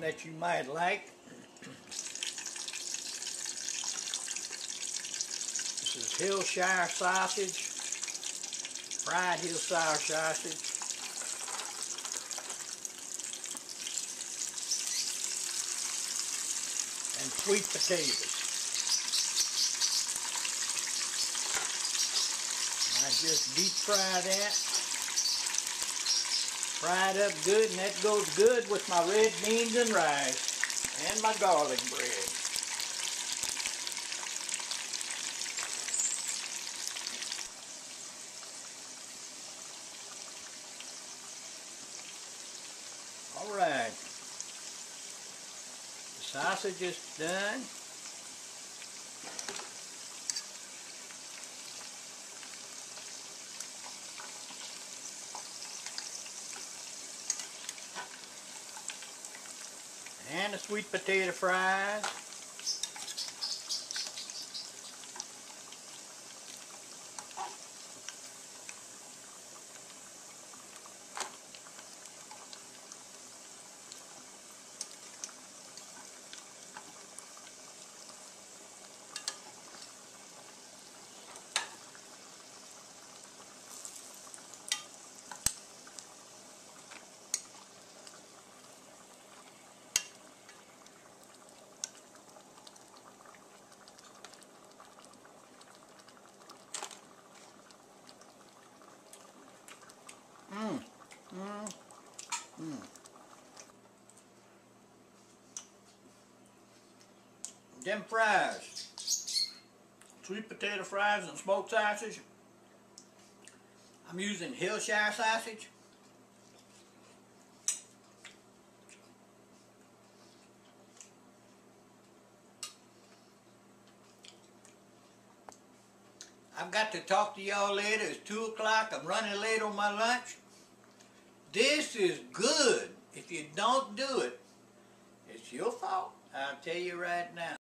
that you might like. This is Hillshire sausage, fried Hillshire sausage. And sweet potatoes. I just deep fry that. Fry it up good, and that goes good with my red beans and rice and my garlic bread. All right. The sausage is done. And the sweet potato fries. Them fries, sweet potato fries and smoked sausage. I'm using Hillshire sausage. I've got to talk to y'all later. It's 2 o'clock. I'm running late on my lunch. This is good. If you don't do it, it's your fault. I'll tell you right now.